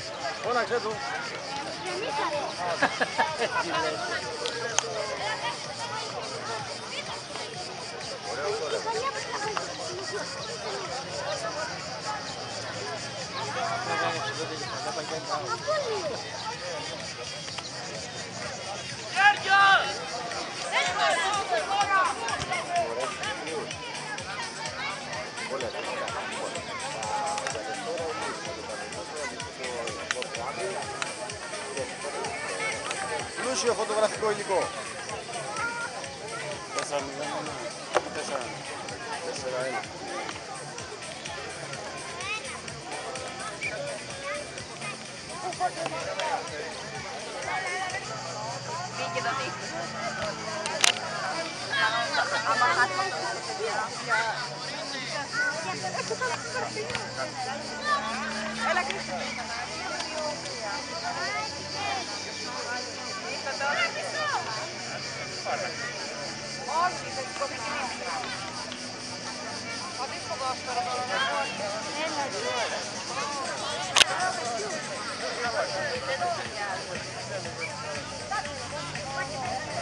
Φώναξε του. Πλούσιο φωτογραφικό υλικό. 4-0-1. Βγήκε το δίκτυο. Έλα Κρίστη. Όχι, δεν την κόβει την ύψη. Θα δεις ποδόσφαιρο τώρα. Έλα.